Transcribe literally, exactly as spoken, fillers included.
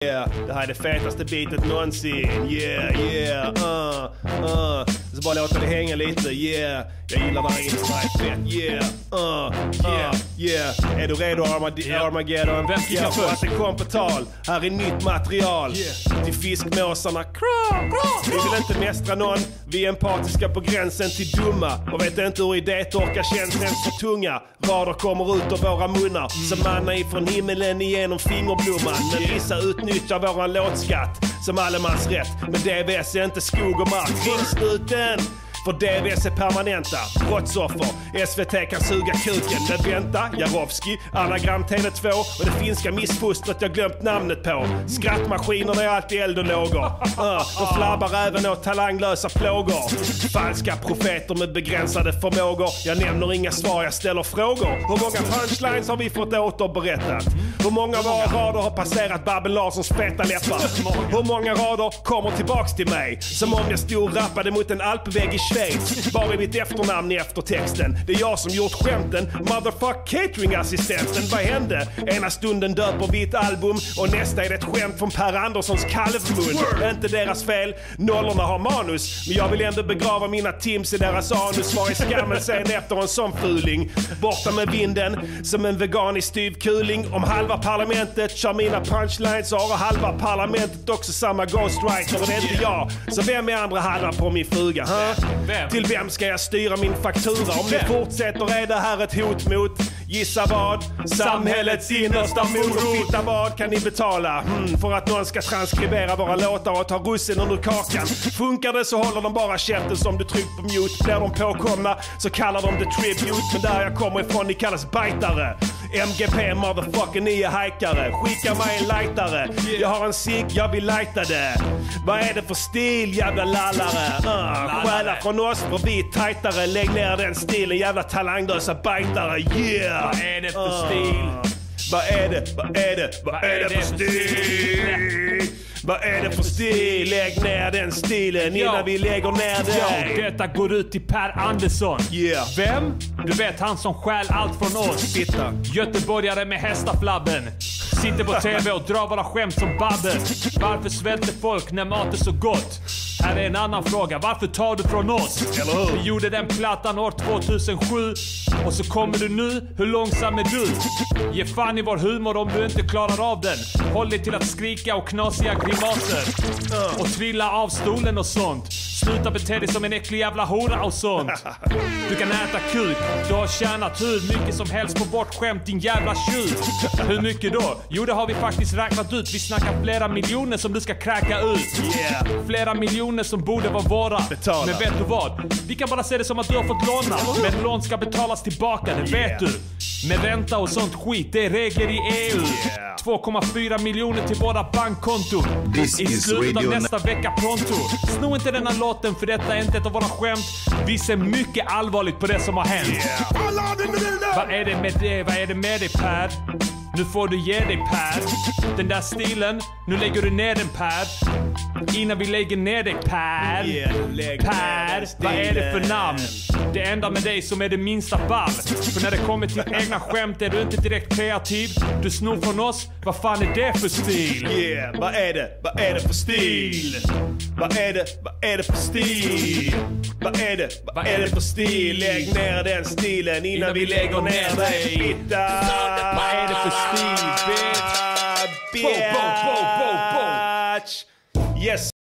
Yeah, det här är det fetaste bitet någonsin. Yeah, yeah, uh, uh. Så bara låta det hänga lite. Yeah, jag gillar det här inte så här fett. Yeah, uh, uh, yeah. Är du redo Armag- yeah. Armageddon? Vem kickar yeah, först? Att det kom på tal. Här är nytt material. Yeah. Till fiskmåsarna. Kra, kra. Vi vill inte mästra någon. Vi är empatiska på gränsen till dumma. Och vet inte hur idétorka känns ens för tunga. Rader kommer ut av våra munnar. Mm. Som manna ifrån himmelen igenom fingerblomman. Men vissa utnyttjar våran låtskatt som allemans rätt. Men D V S är inte skog och mark. Ringsnuten! För D V S är permanenta brottsoffer. S V T kan suga kuken. Men vänta, Jarovski, anagram T V två och det finska missfostret jag glömt namnet på. Skrattmaskiner är alltid eld och lågor. Uh, de flabbar även åt talanglösa plågor. Falska profeter med begränsade förmågor. Jag nämner inga svar, jag ställer frågor. Hur många punchlines har vi fått återberättat? Hur många av våra rader har passerat Babben Larssons feta läppar? Hur många rader kommer tillbaks till mig? Som om jag stod och rappade mot en alpvägg i Schweiz. Bara i mitt efternamn i eftertexten. Det är jag som gjort skämten. Motherfuck cateringassistenten. Vad hände? Ena stunden döper vi ett album och nästa är det ett skämt från Per Anderssons kalvmun. Inte deras fel. Nollorna har manus. Men jag vill ändå begrava mina tims i deras anus. Var är skammen sen efter en sån fuling? Borta med vinden som en veganisk styvkuling. Om halva parlamentet kör mina punchlines så har halva parlamentet också samma ghostwriter. Och det är inte jag. Så vem är andra halva på min fruga? Huh? Vem? Till vem ska jag styra min faktura? Om det fortsätter är det här ett hot mot. Gissa vad? Samhällets innersta morot. Fitta vad kan ni betala? Hmm, för att någon ska transkribera våra låtar och ta russinen ur kakan. Funkar det så håller de bara käften som du tryckt på mute. Blir de påkomna så kallar de det tribute. Men där jag kommer ifrån ni kallas bajtare. M G P motherfucker, ni är hajkare. Skicka mig en lightare. Jag har en cigg, jag vill lighta det. Vad är det för stil, jävla lallare? Uh, Stjäla från oss för vi är tajtare. Lägg ner den stilen, jävla talanglösa bajtare. Yeah! Vad är det för uh. stil? Vad är det, vad är det, vad, vad är det, det för stil? Vad är det för stil? Lägg ner den stilen innan Yo. vi lägger ner den. Yo, detta går ut till Per Andersson. Yeah. Vem? Du vet han som stjäl allt från oss. Fitta. Göteborgare med hästaflabben. Sitter på T V och drar våra skämt som Babben. Varför svälter folk när mat är så gott? Här är en annan fråga. Varför tar du från oss? Eller hur? Vi gjorde den plattan år tvåtusensju. Och så kommer du nu. Hur långsam är du? Ge fan i vår humor om du inte klarar av den. Håll dig till att skrika och knasiga grimaser. Och trilla av stolen och sånt. Sluta bete dig som en äcklig jävla hora och sånt. Du kan äta kuk. Du har tjänat hur mycket som helst på vårt skämt, din jävla tjuv. Hur mycket då? Jo, det har vi faktiskt räknat ut. Vi snackar flera miljoner som du ska kräka ut. Yeah. Flera miljoner som borde vara våra. Betala. Men vet du vad? Vi kan bara se det som att du har fått låna. Men lån ska betalas tillbaka, det Yeah. vet du. Med ränta och sånt skit, det är regler i E U. Yeah. två komma fyra miljoner till våra bankkonton. This I is slutet av radio nästa vecka pronto. Sno inte denna låten för detta är inte ett av våra skämt. Vi ser mycket allvarligt på det som har hänt. Yeah. Vad är det med det? Vad är det med dig Per? Nu får du ge dig Per. Den där stilen, nu lägger du ner den Per. Innan vi lägger ner dig Per. Yeah, lägg ner Per, den vad är det för stilen. namn? Det enda med dig som är det minsta ball. För när det kommer till egna skämt är du inte direkt kreativ. Du snor från oss, vad fan är det för stil? Yeah, vad är det? Vad är det för stil? Vad är det? Vad är det för stil? Vad är det? Vad är det för stil? Lägg ner den stilen innan vi lägger ner dig. Fitta! Vad är det för stil, bitch? Bitch! Yes!